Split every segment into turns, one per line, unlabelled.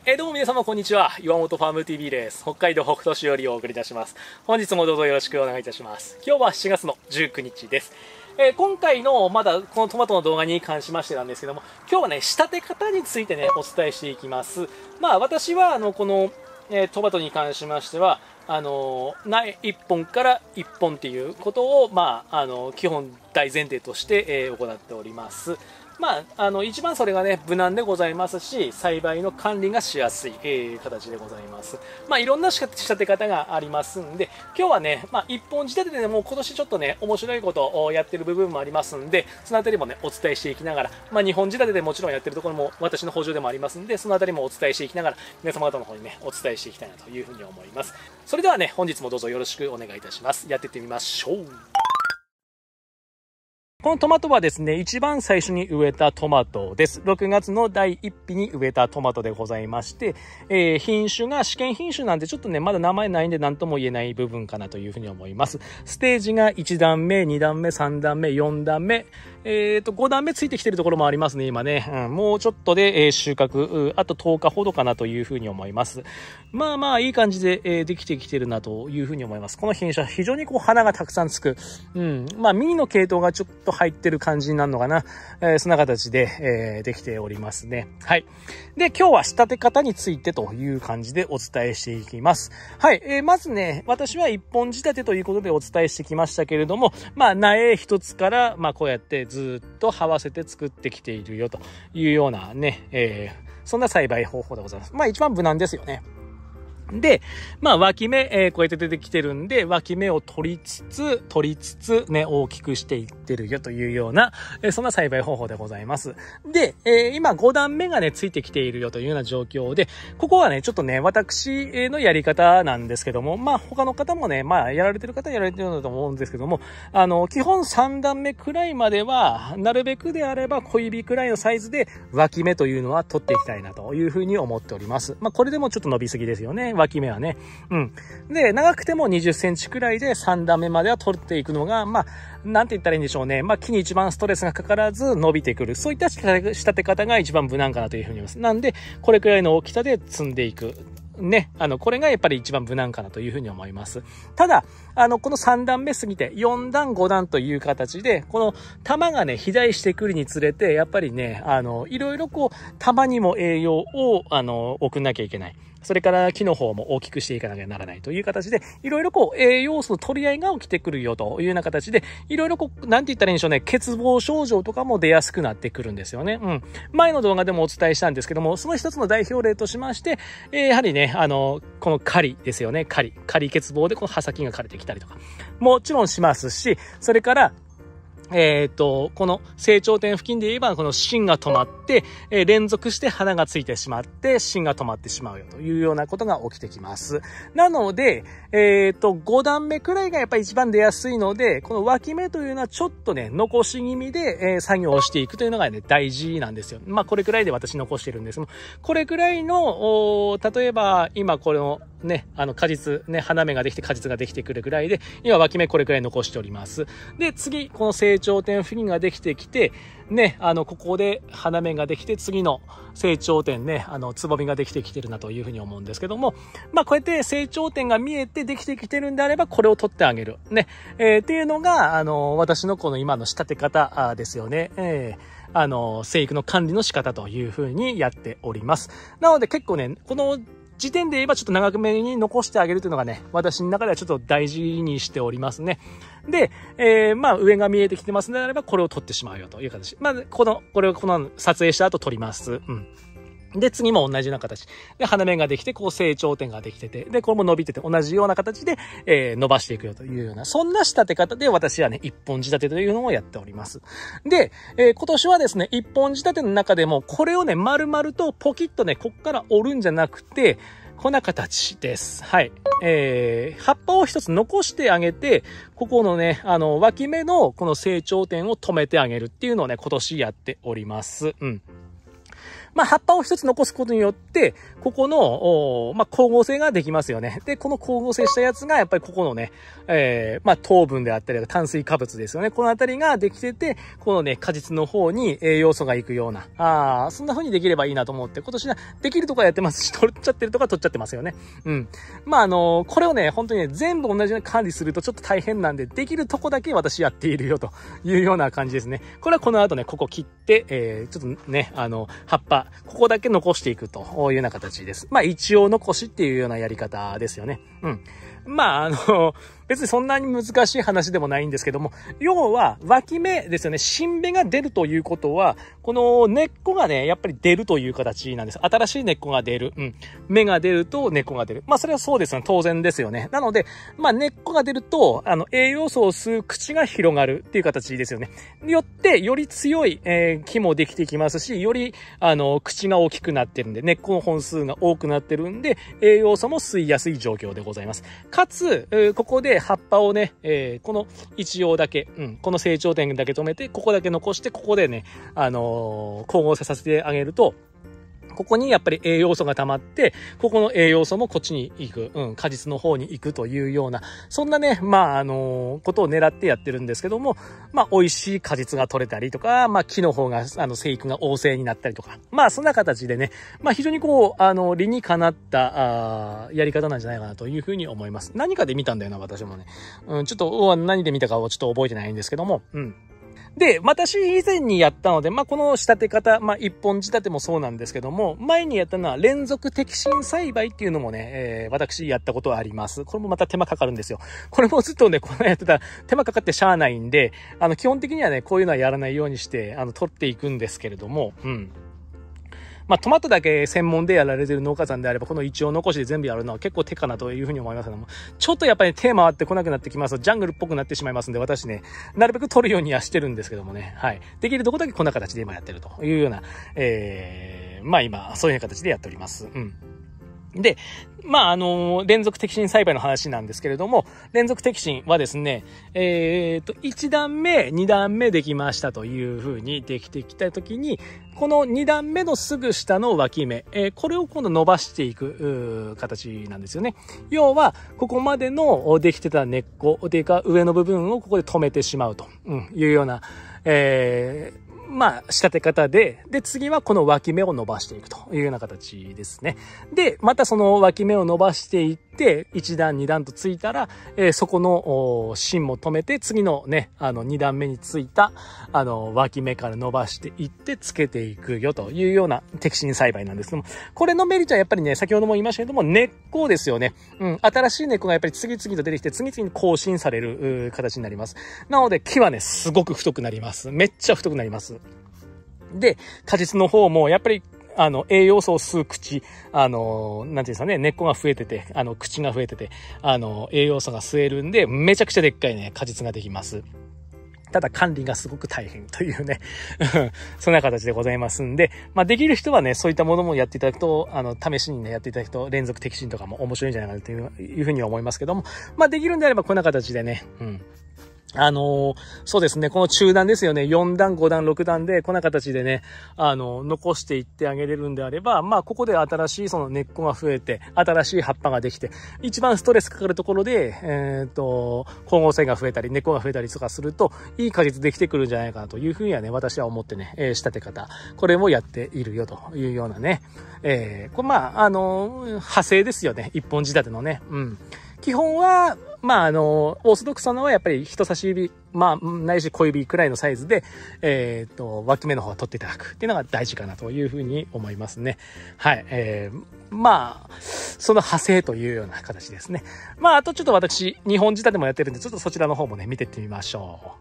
どうも皆様こんにちは。岩本ファーム TV です。北海道北斗市よりお送りいたします。本日もどうぞよろしくお願いいたします。今日は7月の19日です。今回のまだこのトマトの動画に関しましてなんですけども、今日はね、仕立て方についてね、お伝えしていきます。私はこの、トマトに関しましては、苗1本から1本っていうことを、基本大前提として、行っております。一番それがね、無難でございますし、栽培の管理がしやすい、形でございます。いろんな仕立て方がありますんで、今日はね、一本仕立てでも今年ちょっとね、面白いことをやってる部分もありますんで、そのあたりもね、お伝えしていきながら、2本仕立てでもちろんやってるところも私の補助でもありますんで、そのあたりもお伝えしていきながら、皆様方の方にね、お伝えしていきたいなというふうに思います。それではね、本日もどうぞよろしくお願いいたします。やっていってみましょう。このトマトはですね、一番最初に植えたトマトです。6月の第1日に植えたトマトでございまして、品種が試験品種なんでちょっとね、まだ名前ないんで何とも言えない部分かなというふうに思います。ステージが1段目、2段目、3段目、4段目、5段目ついてきてるところもありますね、今ね。もうちょっとで、収穫、あと10日ほどかなというふうに思います。いい感じで、できてきてるなというふうに思います。この品種は非常に花がたくさんつく。ミニの系統がちょっと入ってる感じになるのかな。そんな形で、できておりますね。はい。で、今日は仕立て方についてという感じでお伝えしていきます。はい。まずね、私は一本仕立てということでお伝えしてきましたけれども、苗一つから、こうやってずっと這わせて作ってきているよというようなね、そんな栽培方法でございます。一番無難ですよね。で、脇芽、こうやって出てきてるんで、脇芽を取りつつ、ね、大きくしていってるよというような、そんな栽培方法でございます。で、今5段目がね、ついてきているよというような状況で、ここはね、ちょっとね、私のやり方なんですけども、他の方もね、やられてる方はやられてるんだと思うんですけども、基本3段目くらいまでは、なるべくであれば小指くらいのサイズで、脇芽というのは取っていきたいなというふうに思っております。これでもちょっと伸びすぎですよね。脇芽はね。で、長くても20センチくらいで3段目までは取っていくのが、なんて言ったらいいんでしょうね。木に一番ストレスがかからず伸びてくる。そういった仕立て方が一番無難かなというふうに思います。なんで、これくらいの大きさで積んでいく。ね。これがやっぱり一番無難かなというふうに思います。ただ、この3段目過ぎて、4段、5段という形で、この玉がね、肥大してくるにつれて、やっぱりね、いろいろ玉にも栄養を、送んなきゃいけない。それから木の方も大きくしていかなきゃならないという形で、いろいろ栄養素の取り合いが起きてくるよというような形で、いろいろなんて言ったらいいんでしょうね、欠乏症状とかも出やすくなってくるんですよね。前の動画でもお伝えしたんですけども、その一つの代表例としまして、やはりね、この狩りですよね。狩り欠乏でこの葉先が枯れてきたりとか、もちろんしますし、それから、この成長点付近で言えば、この芯が止まって、連続して花がついてしまって、芯が止まってしまうよというようなことが起きてきます。なので、5段目くらいがやっぱり一番出やすいので、この脇芽というのはちょっとね、残し気味で、作業をしていくというのがね、大事なんですよ。これくらいで私残してるんですけども、これくらいの、例えば、今このね、果実、ね、花芽ができて果実ができてくるくらいで、今脇芽これくらい残しております。で、次、この成長点付近ができてきて、ね、ここで花芽ができて、次の成長点ね、つぼみができてきてるなというふうに思うんですけども、こうやって成長点が見えてできてきてるんであれば、これを取ってあげる。ね、っていうのが、私のこの今の仕立て方ですよね。生育の管理の仕方というふうにやっております。なので結構ね、この時点で言えばちょっと長くめに残してあげるというのがね、私の中ではちょっと大事にしておりますね。で、上が見えてきてますのであれば、これを取ってしまうよという形。これを撮影した後取ります。で、次も同じような形。で、花芽ができて、成長点ができてて、で、これも伸びてて、同じような形で、伸ばしていくよというような、そんな仕立て方で私はね、一本仕立てというのをやっております。で、今年はですね、一本仕立ての中でも、これをね、丸々とポキッとね、こっから折るんじゃなくて、こんな形です。はい。葉っぱを一つ残してあげて、ここのね、脇芽のこの成長点を止めてあげるっていうのをね、今年やっております。 まあ、葉っぱを一つ残すことによって、ここの、まあ、光合成ができますよね。で、この光合成したやつが、やっぱりここのね、まあ、糖分であったり、炭水化物ですよね。このあたりができてて、このね、果実の方に栄養素がいくような、そんな風にできればいいなと思って、今年はできるとこはやってますし、取っちゃってるとこは取っちゃってますよね。うん。まあ、これをね、本当にね、全部同じように管理するとちょっと大変なんで、できるとこだけ私やっているよというような感じですね。これはこの後ね、ここ切って、ちょっとね、葉っぱ、ここだけ残していくというような形です。まあ、一応残しっていうようなやり方ですよね。うん。まあ、別にそんなに難しい話でもないんですけども、要は脇芽ですよね。新芽が出るということは、この根っこがね、やっぱり出るという形なんです。新しい根っこが出る。うん。芽が出ると根っこが出る。まあそれはそうですよね。当然ですよね。なので、まあ根っこが出ると、栄養素を吸う口が広がるっていう形ですよね。によって、より強い、木もできてきますし、より、口が大きくなってるんで、根っこの本数が多くなってるんで、栄養素も吸いやすい状況でございます。かつ、ここで葉っぱをね、この一葉だけ、この成長点だけ止めて、ここだけ残して、ここでね、光合成させてあげると、ここにやっぱり栄養素が溜まって、ここの栄養素もこっちに行く、果実の方に行くというような、そんなね、まあ、ことを狙ってやってるんですけども、まあ、美味しい果実が取れたりとか、まあ、木の方が、生育が旺盛になったりとか、まあ、そんな形でね、まあ、非常にこう、理にかなった、やり方なんじゃないかなというふうに思います。何かで見たんだよな、私もね。ちょっと、何で見たかをちょっと覚えてないんですけども、で、私以前にやったので、まあ、この仕立て方、まあ、一本仕立てもそうなんですけども、前にやったのは連続摘心栽培っていうのもね、私やったことはあります。これもまた手間かかるんですよ。これもずっとね、このやってたら手間かかってしゃあないんで、基本的にはね、こういうのはやらないようにして、取っていくんですけれども、まあ、トマトだけ専門でやられてる農家さんであれば、この一応残しで全部やるのは結構手かなというふうに思いますけども、ちょっとやっぱり手回ってこなくなってきますと、ジャングルっぽくなってしまいますんで、私ね、なるべく取るようにはしてるんですけどもね、はい。できるとこだけこんな形で今やってるというような、まあ今、そういう形でやっております。で、まあ、連続摘心栽培の話なんですけれども、連続摘心はですね、1段目、2段目できましたという風にできてきたときに、この2段目のすぐ下の脇芽、これを今度伸ばしていく形なんですよね。要は、ここまでのできてた根っこ、というか上の部分をここで止めてしまうというような、まあ、仕立て方で、次はこの脇芽を伸ばしていくというような形ですね。で、またその脇芽を伸ばしていって、1段、2段とついたら、そこの芯も止めて、次のね、2段目についた、脇芽から伸ばしていって、つけていくよというような摘心栽培なんですけども、これのメリットはやっぱりね、先ほども言いましたけども、根っこですよね。新しい根っこがやっぱり次々と出てきて、次々に更新される形になります。なので、木はね、すごく太くなります。めっちゃ太くなります。で、果実の方も、やっぱり、栄養素を吸う口、なんていうんですかね、根っこが増えてて、口が増えてて、栄養素が吸えるんで、めちゃくちゃでっかいね、果実ができます。ただ管理がすごく大変というね、そんな形でございますんで、まあできる人はね、そういったものもやっていただくと、試しにね、やっていただくと、連続摘心とかも面白いんじゃないかなというふうに思いますけども、まあできるんであればこんな形でね、そうですね、この中段ですよね、4段、5段、6段で、こんな形でね、残していってあげれるんであれば、まあ、ここで新しいその根っこが増えて、新しい葉っぱができて、一番ストレスかかるところで、光合成が増えたり、根っこが増えたりとかすると、いい果実できてくるんじゃないかなというふうにはね、私は思ってね、仕立て方、これもやっているよというようなね、これまあ、派生ですよね、一本仕立てのね、基本は、まあ、オーソドックスなのはやっぱり人差し指、まあ、ないし小指くらいのサイズで、脇芽の方を取っていただくっていうのが大事かなというふうに思いますね。はい。まあ、その派生というような形ですね。まあ、あとちょっと私、2本仕立てもやってるんで、ちょっとそちらの方もね、見てってみましょう。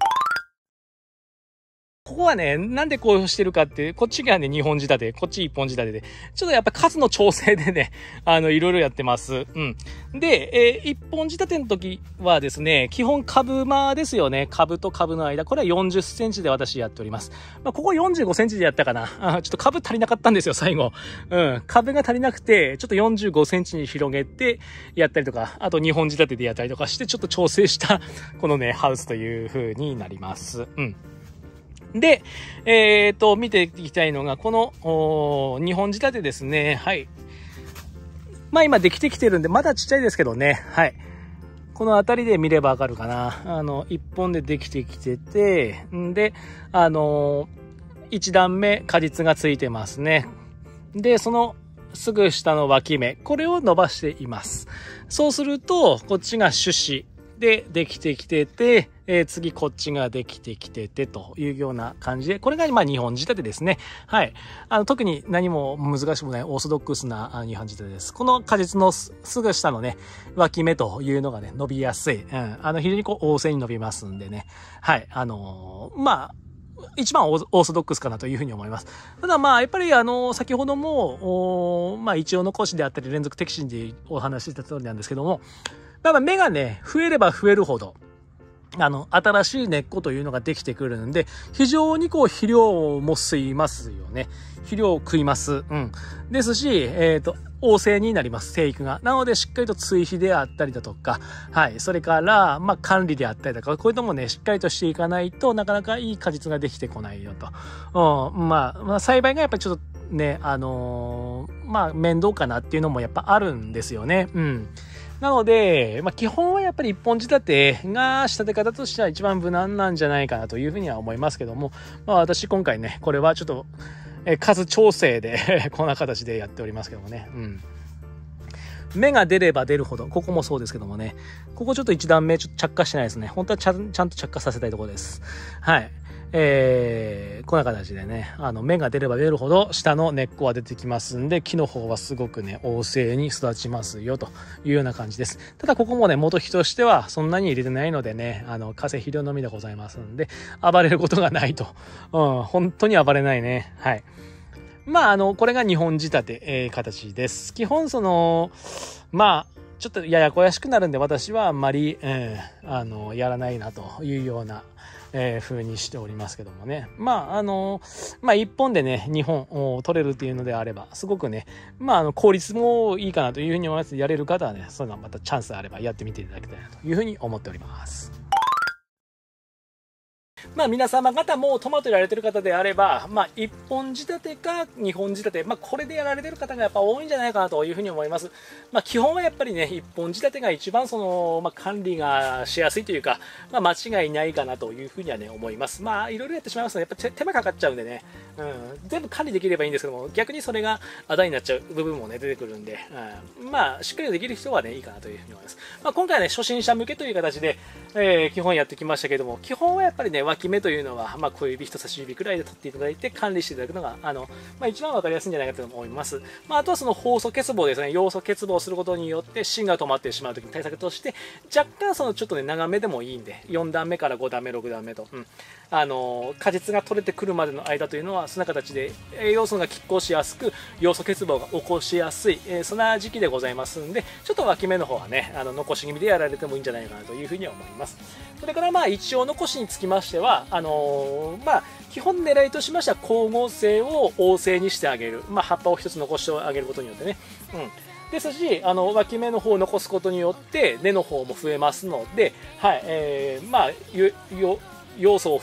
ここはね、なんでこうしてるかって、こっちがね、2本仕立て、こっち1本仕立てで、ちょっとやっぱ数の調整でね、いろいろやってます。で、1本仕立ての時はですね、基本株間ですよね。株と株の間。これは40センチで私やっております。まあ、ここ45センチでやったかな。ちょっと株足りなかったんですよ、最後。株が足りなくて、ちょっと45センチに広げてやったりとか、あと2本仕立てでやったりとかして、ちょっと調整した、このね、ハウスという風になります。 で、見ていきたいのが、この、2本仕立てですね。はい。まあ今できてきてるんで、まだちっちゃいですけどね。はい。この辺りで見ればわかるかな。1本でできてきてて、んで、1段目、果実がついてますね。で、その、すぐ下の脇芽、これを伸ばしています。そうすると、こっちが種子でできてきてて、次こっちができてきててというような感じで、これが今2本仕立てですね。はい。特に何も難しくもないオーソドックスな2本仕立てです。この果実のすぐ下のね、脇芽というのがね、伸びやすい。非常にこう、旺盛に伸びますんでね。はい。まあ、一番オーソドックスかなというふうに思います。ただまあ、やっぱり先ほども、まあ一応残しであったり連続摘心でお話しした通りなんですけども、まあ芽がね、増えれば増えるほど、新しい根っこというのができてくるんで、非常にこう肥料も吸いますよね。肥料を食います。うん。ですし、旺盛になります、生育が。なので、しっかりと追肥であったりだとか、はい。それから、まあ、管理であったりだとか、こういうのもね、しっかりとしていかないとなかなかいい果実ができてこないよと。まあ、栽培がやっぱりちょっとね、まあ、面倒かなっていうのもやっぱあるんですよね。うん。なので、まあ、基本はやっぱり一本仕立てが仕立て方としては一番無難なんじゃないかなというふうには思いますけども、まあ、私今回ね、これはちょっと、数調整でこんな形でやっておりますけどもね。うん。芽が出れば出るほど、ここもそうですけどもね、ここちょっと1段目ちょっと着火してないですね。本当はちゃんと着火させたいところです。はい。こんな形でね、芽が出れば出るほど下の根っこは出てきますんで、木の方はすごくね、旺盛に育ちますよというような感じです。ただここもね、元木としてはそんなに入れてないのでね、化成肥料のみでございますんで、暴れることがないと。本当に暴れないね。はい。まあ、これが2本仕立て、形です。基本まあ、ちょっとややこやしくなるんで、私はあんまり、やらないなというような、風にしておりますけどもね。まあ、まあ、1本でね、2本取れるっていうのであれば、すごくね、まあ、効率もいいかなというふうに思います。やれる方はね、そういうのはまたチャンスあればやってみていただきたいなというふうに思っております。まあ皆様方もトマトやられてる方であれば、まあ1本仕立てか2本仕立て、まあこれでやられてる方がやっぱ多いんじゃないかなというふうに思います。まあ基本はやっぱりね、1本仕立てが一番まあ管理がしやすいというか、まあ間違いないかなというふうにはね、思います。まあいろいろやってしまいますと、やっぱ手間かかっちゃうんでね、全部管理できればいいんですけども、逆にそれがあだになっちゃう部分もね、出てくるんで、まあしっかりできる人はね、いいかなというふうに思います。まあ今回はね、初心者向けという形で、基本やってきましたけども、基本はやっぱりね、脇芽というのは、まあ、小指、人差し指くらいで取っていただいて管理していただくのが、まあ、一番わかりやすいんじゃないかと思います。まあ、あとはその酵素欠乏ですね。要素欠乏することによって芯が止まってしまうときに対策として、若干ちょっとね、長めでもいいんで、4段目から5段目、6段目と、果実が取れてくるまでの間というのは、そんな形で栄養素が拮抗しやすく、要素欠乏が起こしやすい、そんな時期でございますんで、ちょっと脇芽の方はね、残し気味でやられてもいいんじゃないかなというふうには思います。それからまあ一応残しにつきましては、まあ基本狙いとしましては光合成を旺盛にしてあげる、まあ葉っぱを一つ残してあげることによってね、ですし、脇芽の方を残すことによって根の方も増えますので、はい、まあ要素を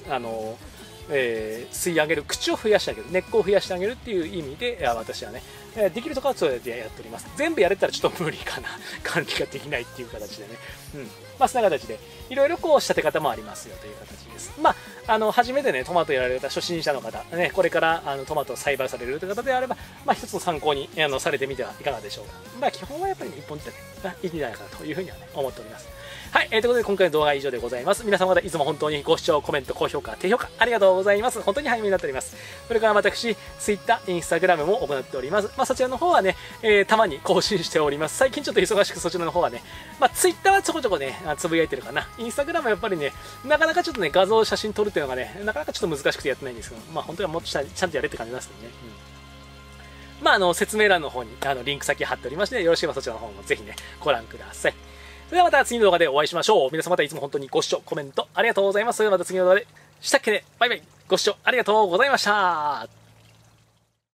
吸い上げる、口を増やしてあげる、根っこを増やしてあげるっていう意味で、私はね、できるところはそれでやっております。全部やれたらちょっと無理かな。管理ができないっていう形でね。まあ、そんな形で、いろいろこう仕立て方もありますよという形です。まあ、初めてね、トマトやられた初心者の方、ね、これからトマトを栽培されるという方であれば、まあ、一つの参考にされてみてはいかがでしょうか。まあ、基本はやっぱり一本仕立てがいいんじゃないかなというふうにはね、思っております。はい、ということで今回の動画は以上でございます。皆様方いつも本当にご視聴、コメント、高評価、低評価ありがとうございます。本当に励みになっております。これから私、Twitter、Instagram も行っております。まあ、そちらの方はね、たまに更新しております。最近ちょっと忙しくそちらの方はね、まあ、Twitter はちょこちょこね、つぶやいてるかな。Instagram はやっぱりね、なかなかちょっとね、画像、写真撮るっていうのがね、なかなかちょっと難しくてやってないんですけど、まあ、本当はもっとちゃんとやれって感じなんですけどね。まあ、説明欄の方にリンク先貼っておりまして、よろしければそちらの方もぜひね、ご覧ください。それではまた次の動画でお会いしましょう。皆様方いつも本当にご視聴、コメントありがとうございます。それではまた次の動画でしたっけね。バイバイ。ご視聴ありがとうございました。